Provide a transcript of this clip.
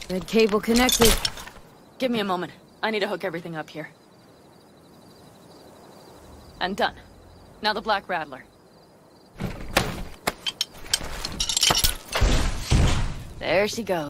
Red cable connected. Give me a moment. I need to hook everything up here. And done. Now the Black Rattler. There she goes.